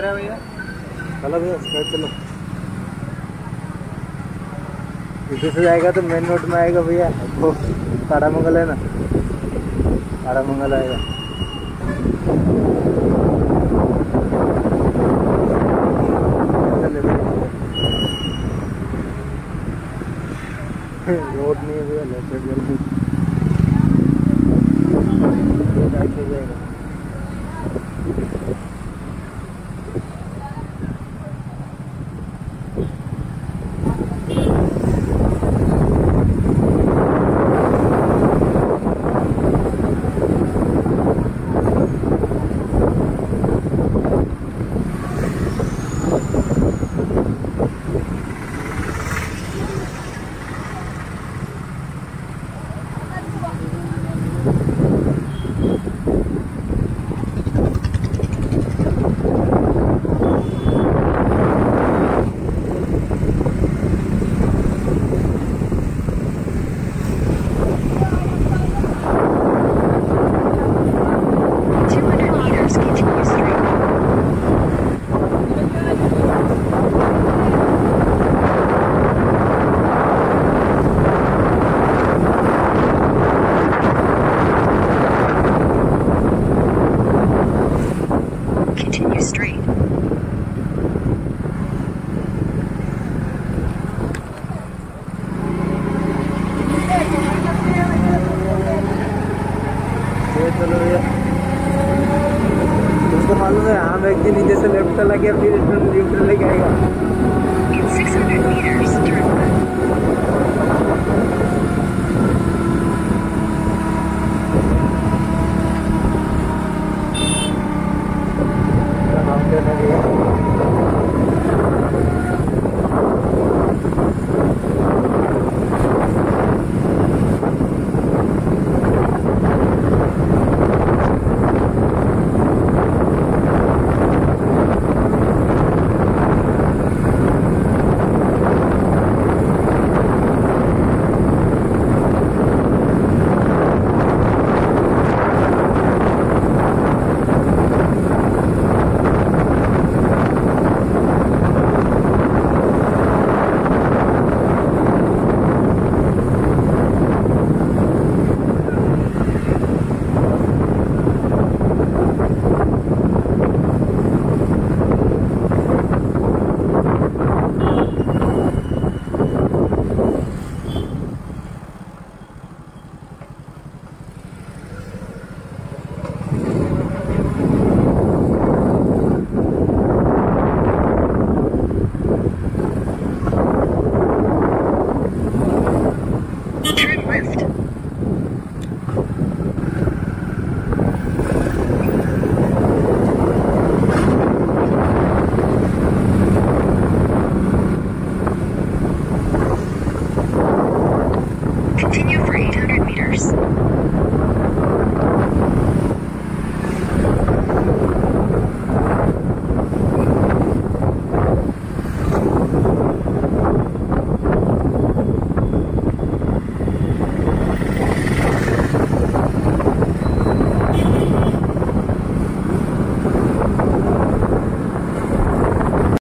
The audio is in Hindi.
रहा है भैया? चलो भैया स्ट्रेट चलो। इधर से जाएगा तो मेन रोड में आएगा भैया, वो तारामंगल है ना, तारामंगल आएगा। रोड नहीं है भैया, लेफ्ट साइड जल्दी जाएगा। चलो भैया, उसको मालूम है हम एक दिन नीचे से लेफ्ट चला गया, फिर लेके आएगा।